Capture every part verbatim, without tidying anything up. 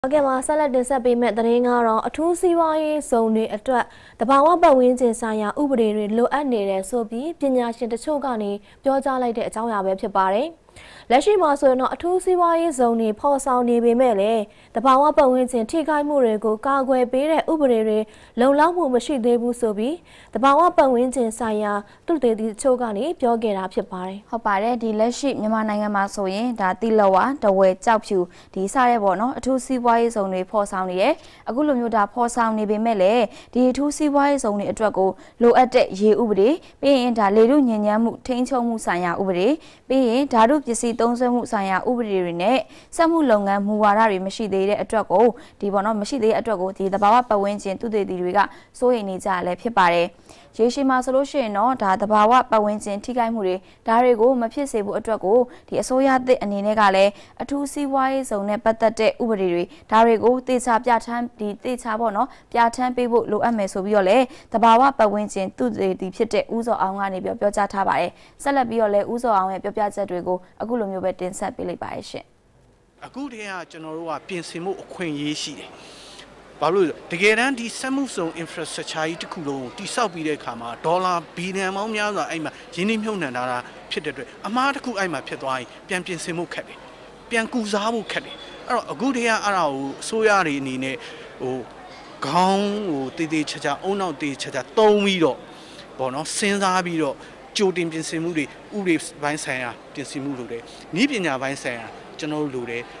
Okay, ma salad din setပေးမဲ့သတင်းကတော့အထူးစီးပွားရေးဇုံတွေအတွက်တဘာဝပတ်ဝန်းကျင်ဆိုင်ရာဥပဒေတွေလိုအပ်နေတယ်ဆိုပြီးပညာရှင်တချို့ကနေပြောကြားလိုက်တဲ့အကြောင်းအရာပဲဖြစ်ပါတယ်။လက်ရှိမှာဆိုရင်တော့အထူးစီးပွားရေးဇုံတွေဖော်ဆောင်နေပေမဲ့လည်းတဘာဝပတ်ဝန်းကျင်ထိခိုက်မှုတွေကိုကာကွယ်ပေးတဲ့ဥပဒေတွေလုံလောက်မှုမရှိသေးဘူးဆိုပြီးတဘာဝပတ်ဝန်းကျင်ဆိုင်ရာသူတေသီတချို့ကနေပြောခဲ့တာဖြစ်ပါတယ်။ဟုတ်ပါတယ်ဒီလက်ရှိမြန်မာနိုင်ငံမှာဆိုရင်ဒါတိလဝါတဝဲကြောက်ဖြူဒီစရဲပေါ့နော်အထူးစီးပွားရေးဇုံတွေဖော်ဆောင်နေတယ်အခုလိုမျိုးဒါဖော်ဆောင်နေပေမဲ့လည်းဒီအထူးစီးပွားရေးဇုံတွေအတွက်ကိုလိုအပ်တဲ့ရေဥပဒေပြီးရင်ဒါလေထုညဉ့်ညမ်းမှုထိန်းချုပ်မှုဆိုင်ရာဥပဒေပြီးရင်ဓာတုပစ္စည်းသုံးစွဲမှုဆိုင်ရာဥပဒေတွေနဲ့စက်မှုလုပ်ငန်းမူဝါဒတွေမရှိသေးတဲ့အတွက်ကိုဒီပေါ့နော်မရှိသေးတဲ့အတွက်ကိုဒီသဘာဝပတ်ဝန်းကျင်သူတေသီတွေကစိုးရိမ်နေကြရလဲဖြစ်ပါတယ်ရေရှည်မှာဆိုလို့ရှိရင်တော့ဒါသဘာဝပတ်ဝန်းကျင်ထိခိုက်မှုတွေဒါတွေကိုမဖြစ်စေဖို့အတွက်ကိုဒီအစိုးရသစ်အနေနဲ့ကလည်းအထူးစီးပွားရေးဇုံနဲ့ပတ်သက်တဲ့ဥပဒေတွေဒါတွေကိုသေချာပြဋ္ဌာန်းဒီသေချာပေါ့နော်ပြဋ္ဌာန်းပေးဖို့လိုအပ်မယ်ဆိုပြီးတော့လေသဘာဝပတ်ဝန်းကျင်သူတေသီဖြစ်တဲ့ဦးစောအောင်ကနေပြောပြောကြားထားပါတယ်ဆက်လက်ပြီးတော့လေဦးစောအောင်ရဲ့ပြောပြချက်တွေကိုအခုလိုမျိုးပဲတင်ဆက်ပေးလိုက်ပါရရှင်အခုတည်းကကျွန်တော်တို့ကပြင်ဆင်မှုအခွင့်အရေးရှိတယ်ဘာလို့တကယ်တမ်းဒီစက်မှုစုံ infrastructure ကြီးတစ်ခုလုံးတိစောက်ပြီးတဲ့အခါမှာဒေါ်လာဘီလီယံပေါင်းများစွာအဲ့မှာရင်းနှီးမြှုပ်နှံထားတာဖြစ်တဲ့အတွက်အမှားတစ်ခုအဲ့မှာဖြစ်သွားရင်ပြန်ပြင်ဆင်မှုခက်တယ်ပြန်ကူစားဖို့ခက်တယ်အဲ့တော့အခုတည်းကအဲ့ဒါကိုအစိုးရတွေအနေနဲ့ဟိုခေါင်းဟိုတေးသေးချာချာအုံနောက်တေးချာချာတုံးပြီးတော့ပေါ့နော်စဉ်းစားပြီးတော့ကြိုတင်ပြင်ဆင်မှုတွေဥပဒေပိုင်းဆိုင်ရာပြင်ဆင်မှုလုပ်တယ်နည်းပညာပိုင်းဆိုင်ရာကျွန်တော်တို့လုပ်တယ်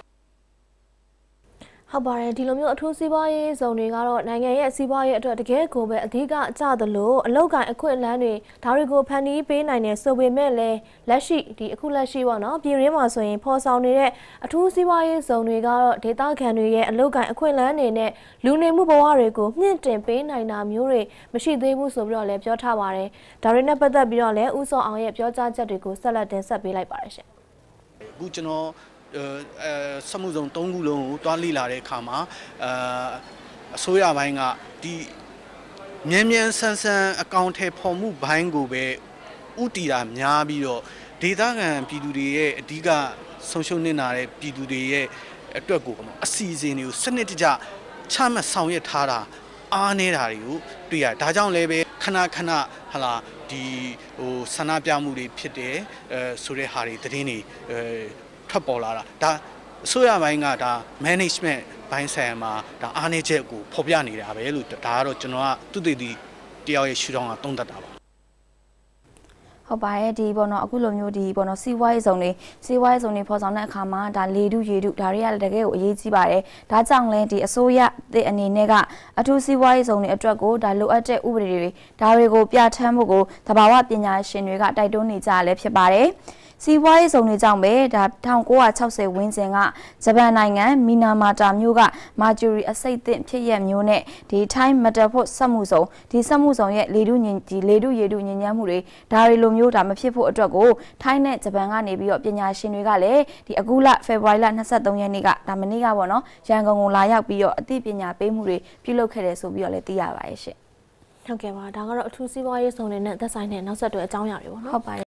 ဟုတ်ပါတယ်ဒီလိုမျိုးအထူးစီးပွားရေးဇုံတွေကတော့နိုင်ငံရဲ့စီးပွားရေးအတွက်တကယ်ကိုပဲအဓိကကျသလိုအလောက်ကန်အခွင့်အလမ်းတွေဒါတွေကိုဖန်တီးပေးနိုင်တယ်ဆိုပေမဲ့လည်းလက်ရှိဒီအခုလက်ရှိပေါ့နော်ပြည်ရင်းမှာဆိုရင်ဖော်ဆောင်နေတဲ့အထူးစီးပွားရေးဇုံတွေကတော့ဒေသခံတွေရဲ့အလောက်ကန်အခွင့်အလမ်းတွေနဲ့လူနေမှုဘဝတွေကိုမြင့်တင်ပေးနိုင်တာမျိုးတွေမရှိသေးဘူးဆိုပြီးတော့လည်းပြောထားပါတယ်ဒါတွေနဲ့ပတ်သက်ပြီးတော့လည်းဦးစောအောင်ရဲ့ပြောကြားချက်တွေကိုဆက်လက်တင်ဆက်ပေးလိုက်ပါတယ်ရှင်အခုကျွန်တော်အဲစမှုစုံသုံးခုလုံးကိုတွားလိလာတဲ့အခါမှာအဲအစိုးရဘိုင်းကဒီမြန်မြန်ဆန်းဆန်းအကောင့်ထဲပေါ်မှုဘိုင်းကိုပဲဥတီတာများပြီးတော့ဒေသခံပြည်သူတွေရဲ့အဓိကဆုံးရှုံးနေတာတဲ့ပြည်သူတွေရဲ့အတွက်ကိုအစီအစဉ်တွေကိုစနစ်တကျချမှတ်ဆောင်ရွက်ထားတာအားနေတာတွေကိုတွေ့ရဒါကြောင့်လည်းပဲခဏခဏဟလာဒီဟိုဆန္ဒပြမှုတွေဖြစ်တယ်အဲဆိုတဲ့ဟာတွေသတင်းတွေအဲထွက်ပေါ်လာတာဒါအစိုးရဘိုင်းကဒါ management ဘိုင်းဆိုင်ရာမှာဒါအားနည်းချက်ကိုဖော်ပြနေတာပဲလို့ဒါကတော့ကျွန်တော်ကသူတည်တည်တယောက်ရဲ့ရှုထောင့်ကသုံးသပ်တာပါဟုတ်ပါရဲ့ဒီပေါ့နော်အခုလိုမျိုးဒီပေါ့နော်စီးပွားရေးဇုံတွေစီးပွားရေးဇုံတွေဖော်ဆောင်တဲ့အခါမှာဒါလေတုရေတုဒါတွေကလည်းတကယ်ကိုအရေးကြီးပါတယ်ဒါကြောင့်လဲဒီအစိုးရတဲ့အနေနဲ့ကအထူးစီးပွားရေးဇုံတွေအတွက်ကိုဒါလိုအပ်တဲ့ဥပဒေတွေဒါတွေကိုပြဋ္ဌာန်းဖို့ကိုသဘာဝပညာရှင်တွေကတိုက်တွန်းနေကြရလဲဖြစ်ပါတယ်စီးပွားရေးဇုံတွေကြောင့်ပဲဒါ၁၉၆၀ဝန်းကျင်ကဂျပန်နိုင်ငံမီနာမာတာမြို့ကမာဂျူရီအစိတ်သင့်ဖြစ်ရမျိုးနဲ့ဒီထိုင်းမက်တဖို့စက်မှုဇုံဒီစက်မှုဇုံရဲ့လေတုညင်ဒီလေတုရေတုညဉ့်ညမ်းမှုတွေဒါတွေလိုမျိုးဒါမဖြစ်ဖို့အတွက်ကိုထိုင်းနဲ့ဂျပန်ကနေပြီးတော့ပညာရှင်တွေကလည်းဒီအခုလဖေဖော်ဝါရီလ၂၃ရက်နေ့ကဒါမနေ့ကပေါ့နော်ရန်ကုန်ကိုလာရောက်ပြီးတော့အသိပညာပေးမှုတွေပြုလုပ်ခဲ့တယ်ဆိုပြီးတော့လည်းသိရပါရဲ့ရှင့်ဟုတ်ကဲ့ပါဒါကတော့အထူးစီးပွားရေးဇုံတွေနဲ့သက်ဆိုင်တဲ့နောက်ဆက်တွဲအကြောင်းအရာတွေပေါ့နော်ဟုတ်ပါ